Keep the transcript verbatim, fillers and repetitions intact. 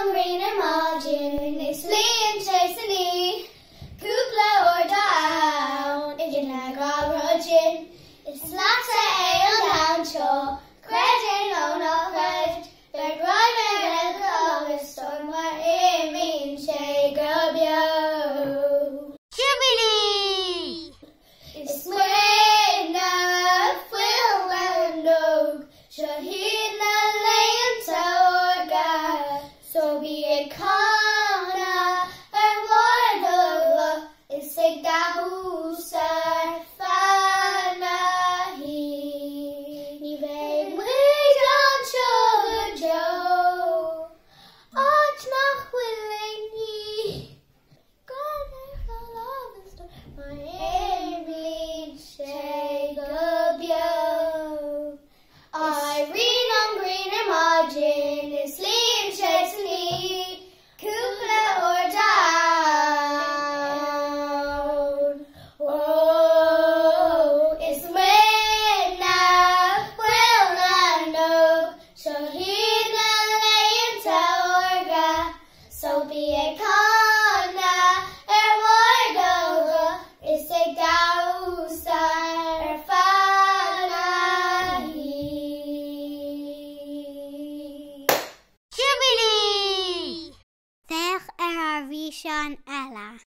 an green margin, is lean chasing me, cúpla or down, in a grab rudgin, it's latte ale down cho, credit on a credit, they're grinding and August, storm what it means, shake up yo. Jubilee! It's when I feel well no, Shahid na layin tawarga, so be it kana, and what the is sick that who said fanahi. Ni ve wig on sugar Joe, ach nach willing ye, God I love the star, my aim bleed shake up yo. I read on greener margin, it's lean chasing me, cúpla or down. Oh, it's when I will not know, Shahid na layin tawarga, so be it kana, er warga, it's a gausa, er fanahi. Jubilee! Deich ar a bhí seán eile.